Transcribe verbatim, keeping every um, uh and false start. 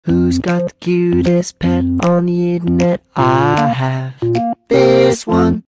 Who's got the cutest pet on the internet? I have.